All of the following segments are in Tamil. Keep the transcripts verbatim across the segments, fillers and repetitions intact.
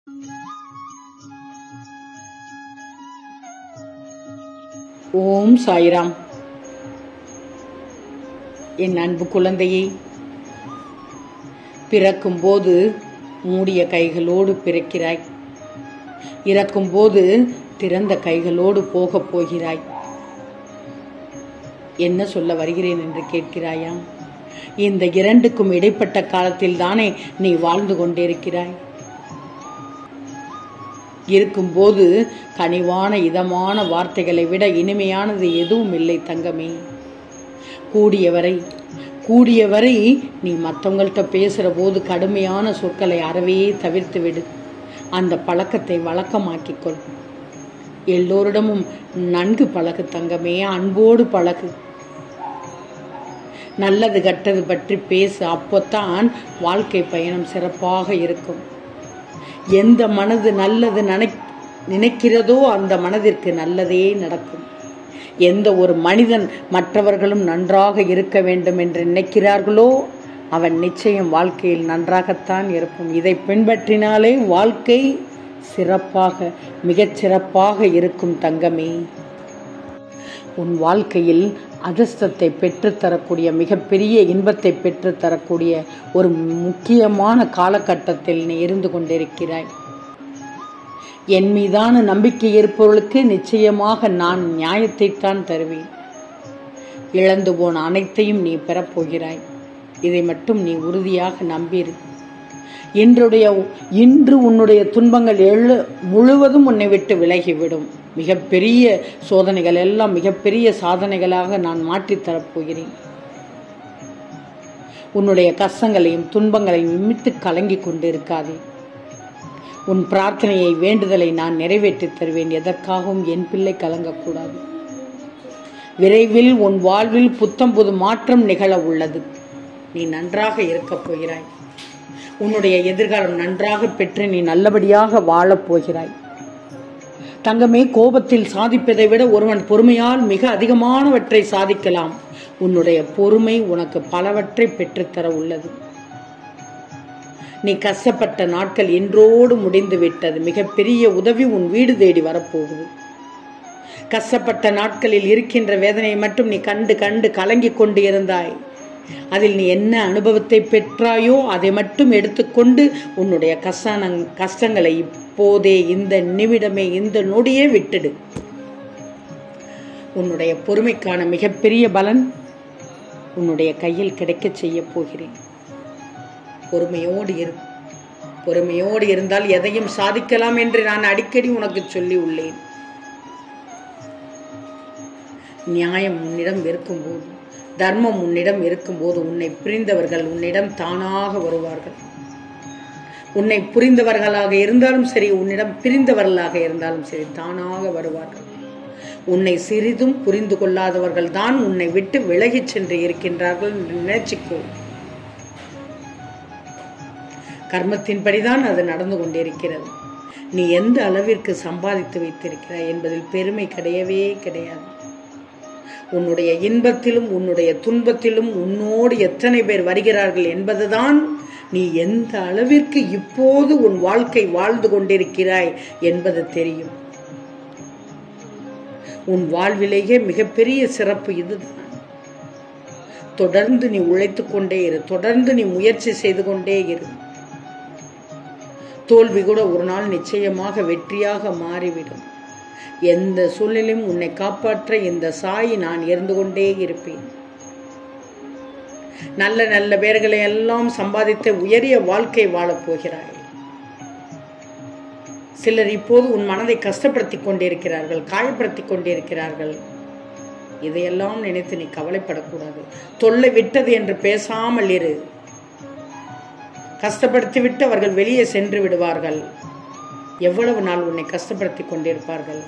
ஓம் சாய்ராம். என் அன்பு குழந்தையை, பிறக்கும் போது மூடிய கைகளோடு பிறக்கிறாய். இறக்கும் போது திறந்த கைகளோடு போகப் போகிறாய். என்ன சொல்ல வருகிறேன் என்று கேட்கிறாயா? இந்த இரண்டுக்கும் இடைப்பட்ட காலத்தில் தானே நீ வாழ்ந்து கொண்டிருக்கிறாய். இருக்கும்போது கனிவான இதமான வார்த்தைகளை விட இனிமையானது எதுவும் இல்லை தங்கமே. கூடியவரை கூடியவரை நீ மற்றவங்கள்ட்ட பேசுகிற போது கடுமையான சொற்களை அறவே தவிர்த்து விடு. அந்த பழக்கத்தை வழக்கமாக்கிக்கொள். எல்லோரிடமும் நன்கு பழகு தங்கமே, அன்போடு பழகு. நல்லது கெட்டது பற்றி பேசு. அப்போத்தான் வாழ்க்கை பயணம் சிறப்பாக இருக்கும். எந்த மனது நல்லது நினை நினைக்கிறதோ அந்த மனதிற்கு நல்லதே நடக்கும். எந்த ஒரு மனிதன் மற்றவர்களும் நன்றாக இருக்க வேண்டும் என்று நினைக்கிறார்களோ அவன் நிச்சயம் வாழ்க்கையில் நன்றாகத்தான் இருக்கும். இதை பின்பற்றினாலே வாழ்க்கை சிறப்பாக மிகச் சிறப்பாக இருக்கும் தங்கமே. உன் வாழ்க்கையில் அதிர்ஷ்டத்தை பெற்றுத்தரக்கூடிய மிகப்பெரிய இன்பத்தை பெற்றுத்தரக்கூடிய ஒரு முக்கியமான காலகட்டத்தில் நீ இருந்து கொண்டிருக்கிறாய். என் மீதான நம்பிக்கை இருப்பவர்களுக்கு நிச்சயமாக நான் நியாயத்தை தான் தருவேன். இழந்து போன அனைத்தையும் நீ பெறப்போகிறாய். இதை மட்டும் நீ உறுதியாக நம்பிரு. இன்றைய இன்று உன்னுடைய துன்பங்கள் எழு முழுவதும் உன்னை விட்டு விலகிவிடும். மிகப்பெரிய சோதனைகள் எல்லாம் மிகப்பெரிய சாதனைகளாக நான் மாற்றித்தரப்போகிறேன். உன்னுடைய கஷ்டங்களையும் துன்பங்களையும் நிமித்து கலங்கி கொண்டிருக்காதே. உன் பிரார்த்தனையை வேண்டுதலை நான் நிறைவேற்றி தருவேன். எதற்காகவும் என் பிள்ளை கலங்கக்கூடாது. விரைவில் உன் வாழ்வில் புத்தம் புது மாற்றம் நிகழ உள்ளது. நீ நன்றாக இருக்கப் போகிறாய். உன்னுடைய எதிர்காலம் நன்றாக பெற்று நீ நல்லபடியாக வாழப் போகிறாய். தங்கமே, கோபத்தில் சாதிப்பதை விட ஒருவன் பொறுமையால் மிக அதிகமானவற்றை சாதிக்கலாம். உன்னுடைய பொறுமை உனக்கு பலவற்றை பெற்றுத்தர உள்ளது. நீ கஷ்டப்பட்ட நாட்கள் இன்றோடு முடிந்து விட்டது. மிகப்பெரிய உதவி உன் வீடு தேடி வரப்போகுது. கஷ்டப்பட்ட நாட்களில் இருக்கின்ற வேதனையை மட்டும் நீ கண்டு கண்டு கலங்கி கொண்டு இருந்தாய். அதில் நீ என்ன அனுபவத்தை பெற்றாயோ அதை மட்டும் எடுத்துக்கொண்டு உன்னுடைய கஷ்ட கஷ்டங்களை இப்போதே இந்த நிமிடமே இந்த நொடியே விட்டுடு. உன்னுடைய பொறுமைக்கான மிகப்பெரிய பலன் உன்னுடைய கையில் கிடைக்க செய்ய போகிறேன். பொறுமையோடு இரு. பொறுமையோடு இருந்தால் எதையும் சாதிக்கலாம் என்று நான் அடிக்கடி உனக்கு சொல்லி உள்ளேன். நியாயம் உன்னிடம் இருக்கும்போது, தர்மம் உன்னிடம் இருக்கும்போது உன்னை புரிந்தவர்கள் உன்னிடம் தானாக வருவார்கள். உன்னை புரிந்தவர்களாக இருந்தாலும் சரி, உன்னிடம் பிரிந்தவர்களாக இருந்தாலும் சரி, தானாக வருவார்கள். உன்னை சிறிதும் புரிந்து கொள்ளாதவர்கள் தான் உன்னை விட்டு விலகிச் சென்று இருக்கின்றார்கள் என்று நினைச்சுக்கோ. கர்மத்தின்படிதான் அது நடந்து கொண்டிருக்கிறது. நீ எந்த அளவிற்கு சம்பாதித்து வைத்திருக்கிறாய் என்பதில் பெருமை கிடையவே கிடையாது. உன்னுடைய இன்பத்திலும் உன்னுடைய துன்பத்திலும் உன்னோடு எத்தனை பேர் வருகிறார்கள் என்பதுதான் நீ எந்த அளவிற்கு இப்போது உன் வாழ்க்கை வாழ்ந்து கொண்டிருக்கிறாய் என்பது தெரியும். உன் வாழ்விலேயே மிகப்பெரிய சிறப்பு இதுதான். தொடர்ந்து நீ உழைத்து கொண்டே இரு. தொடர்ந்து நீ முயற்சி செய்து கொண்டே இரு. தோல்வி கூட ஒரு நாள் நிச்சயமாக வெற்றியாக மாறிவிடும். எந்த சூழ்நிலையும் உன்னை காப்பாற்ற இந்த சாய் நான் இருந்து கொண்டே இருப்பேன். நல்ல நல்ல பேர்களை எல்லாம் சம்பாதித்து உயரிய வாழ்க்கை வாழப் போகிறாய். சிலர் இப்போது உன் மனதை கஷ்டப்படுத்தி கொண்டிருக்கிறார்கள், காயப்படுத்தி கொண்டிருக்கிறார்கள். இதையெல்லாம் நினைத்து நீ கவலைப்படக்கூடாது. தொல்லை விட்டது என்று பேசாமல் இரு. கஷ்டப்படுத்தி விட்டு அவர்கள் வெளியே சென்று விடுவார்கள். எவ்வளவு நாள் உன்னை கஷ்டப்படுத்தி கொண்டிருப்பார்கள்?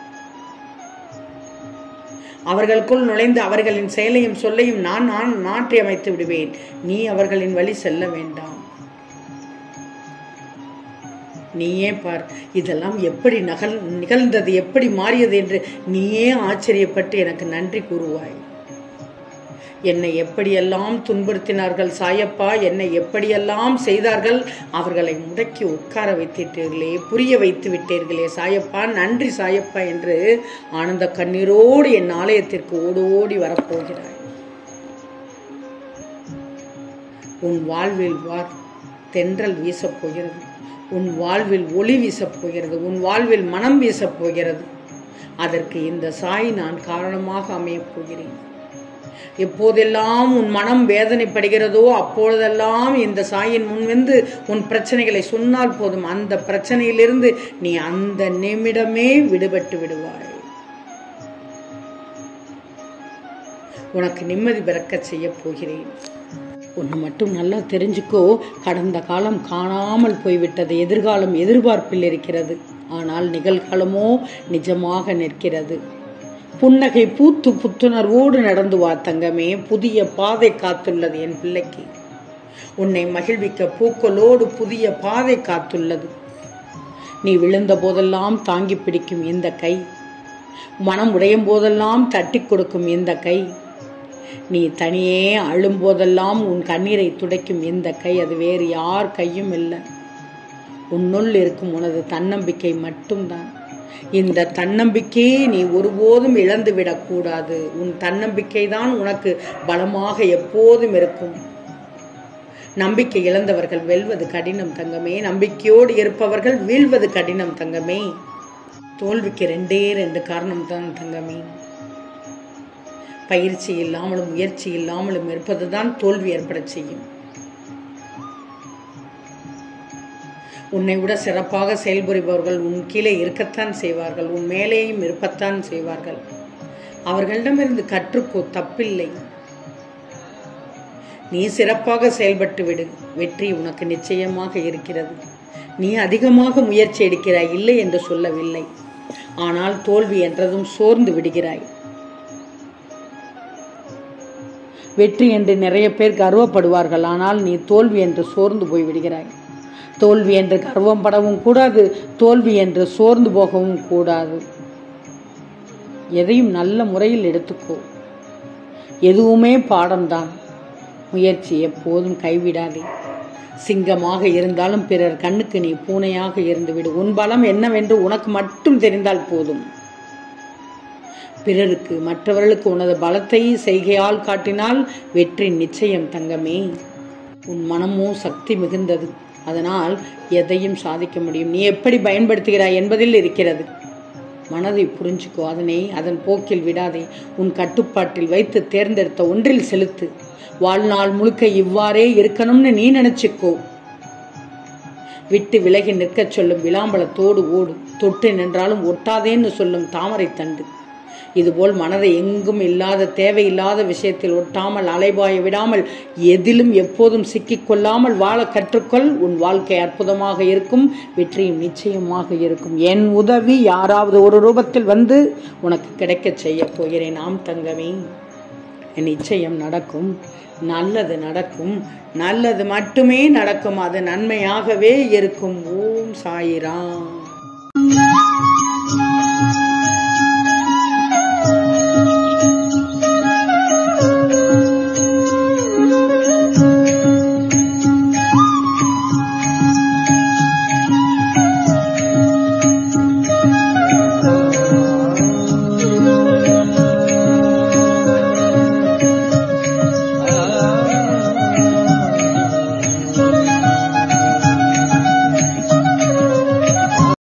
அவர்களுக்குள் நுழைந்து அவர்களின் செயலையும் சொல்லையும் நான் நான் மாற்றி அமைத்து விடுவேன். நீ அவர்களின் வழி செல்ல வேண்டாம். நீயே பார், இதெல்லாம் எப்படி நகல் நிகழ்ந்தது, எப்படி மாறியது என்று நீயே ஆச்சரியப்பட்டு எனக்கு நன்றி கூறுவாய். என்னை எப்படியெல்லாம் துன்புறுத்தினார்கள் சாயப்பா, என்னை எப்படியெல்லாம் செய்தார்கள், அவர்களை முடக்கி உட்கார வைத்திட்டீர்களே, புரிய வைத்து விட்டீர்களே சாயப்பா, நன்றி சாயப்பா என்று ஆனந்த கண்ணீரோடு என் ஆலயத்திற்கு ஓடோடி வரப்போகிறாய். உன் வாழ்வில் வார் தென்றல் வீசப் போகிறது, உன் வாழ்வில் ஒளி வீசப் போகிறது, உன் வாழ்வில் மனம் வீசப் போகிறது. அதற்கு இந்த சாய் நான் காரணமாக அமையப் போகிறேன். எப்போதெல்லாம் உன் மனம் வேதனைப்படுகிறதோ அப்பொழுதெல்லாம் இந்த சாயின் முன் வந்து உன் பிரச்சனைகளை சொன்னால் போதும், அந்த பிரச்சனையிலிருந்து நீ அந்த நிமிடமே விடுபட்டு விடுவாய். உனக்கு நிம்மதி பிறக்க செய்ய போகிறேன். ஒன்று மட்டும் நல்லா தெரிஞ்சுக்கோ, கடந்த காலம் காணாமல் போய்விட்டது, எதிர்காலம் எதிர்பார்ப்பில் இருக்கிறது, ஆனால் நிகழ்காலமோ நிஜமாக நிற்கிறது. புன்னகை பூத்து புத்துணர்வோடு நடந்து வா தங்கமே, புதிய பாதை காத்துள்ளது என் பிள்ளைக்கு. உன்னை மகிழ்விக்க பூக்களோடு புதிய பாதை காத்துள்ளது. நீ விழுந்த போதெல்லாம் தாங்கி பிடிக்கும் இந்த கை, மனம் உடையும் போதெல்லாம் தட்டி கொடுக்கும் இந்த கை, நீ தனியே அழும் போதெல்லாம் உன் கண்ணீரை துடைக்கும் இந்த கை, அது வேறு யார் கையும் இல்லை, உன்னுள் இருக்கும் உனது தன்னம்பிக்கை மட்டும்தான். இந்த தன்னம்பிக்கையை நீ ஒருபோதும் இழந்து விடக்கூடாது. உன் தன்னம்பிக்கை தான் உனக்கு பலமாக எப்போதும் இருக்கும். நம்பிக்கை இழந்தவர்கள் வெல்வது கடினம் தங்கமே, நம்பிக்கையோடு இருப்பவர்கள் வீழ்வது கடினம் தங்கமே. தோல்விக்கு ரெண்டே ரெண்டு காரணம் தான் தங்கமே. பயிற்சி இல்லாமலும் முயற்சி இல்லாமலும் இருப்பதுதான் தோல்வி ஏற்பட செய்யும். உன்னை விட சிறப்பாக செயல்புரிபவர்கள் உன் கீழே இருக்கத்தான் செய்வார்கள், உன் மேலேயும் இருப்பத்தான் செய்வார்கள். அவர்களிடமிருந்து கற்றுக்கோ, தப்பில்லை. நீ சிறப்பாக செயல்பட்டு விடு, வெற்றி உனக்கு நிச்சயமாக இருக்கிறது. நீ அதிகமாக முயற்சி எடுக்கிறாய், இல்லை என்று சொல்லவில்லை, ஆனால் தோல்வி என்றதும் சோர்ந்து விடுகிறாய். வெற்றி என்று நிறைய பேர் கர்வப்படுவார்கள், ஆனால் நீ தோல்வி என்று சோர்ந்து போய் விடுகிறாய். தோல்வி என்று கர்வம் படவும் கூடாது, தோல்வி என்று சோர்ந்து போகவும் கூடாது. எதையும் நல்ல முறையில் எடுத்துக்கோ, எதுவுமே பாடம்தான். முயற்சி எப்போதும் கைவிடாதே. சிங்கமாக இருந்தாலும் பிறர் கண்ணுக்கு நீ பூனையாக இருந்துவிடு. உன் பலம் என்னவென்று உனக்கு மட்டும் தெரிந்தால் போதும். பிறருக்கு மற்றவர்களுக்கு உனது பலத்தை செய்கையால் காட்டினால் வெற்றி நிச்சயம் தங்கமே. உன் மனமோ சக்தி மிகுந்தது, அதனால் எதையும் சாதிக்க முடியும். நீ எப்படி பயன்படுத்துகிறாய் என்பதில் இருக்கிறது. மனதை புரிஞ்சுக்கோ, அதனை அதன் போக்கில் விடாதே. உன் கட்டுப்பாட்டில் வைத்து தேர்ந்தெடுத்த ஒன்றில் செலுத்து. வாழ்நாள் முழுக்க இவ்வாறே இருக்கணும்னு நீ நினைச்சுக்கோ. விட்டு விலகி நிற்கச் சொல்லும் விளாம்பலத்தோடு ஓடு. தொட்டு நின்றாலும் ஒட்டாதேன்னு சொல்லும் தாமரை தண்டு. இதுபோல் மனதை எங்கும் இல்லாத தேவையில்லாத விஷயத்தில் ஒட்டாமல் அலைபாய விடாமல் எதிலும் எப்போதும் சிக்கிக்கொள்ளாமல் வாழ கற்றுக்கொள். உன் வாழ்க்கை அற்புதமாக இருக்கும், வெற்றியும் நிச்சயமாக இருக்கும். என் உதவி யாராவது ஒரு ரூபத்தில் வந்து உனக்கு கிடைக்க செய்ய போகிறேன். ஆம் தங்கமே, நிச்சயம் நடக்கும், நல்லது நடக்கும், நல்லது மட்டுமே நடக்கும், அது நன்மையாகவே இருக்கும். ஓம் சாயிராம்.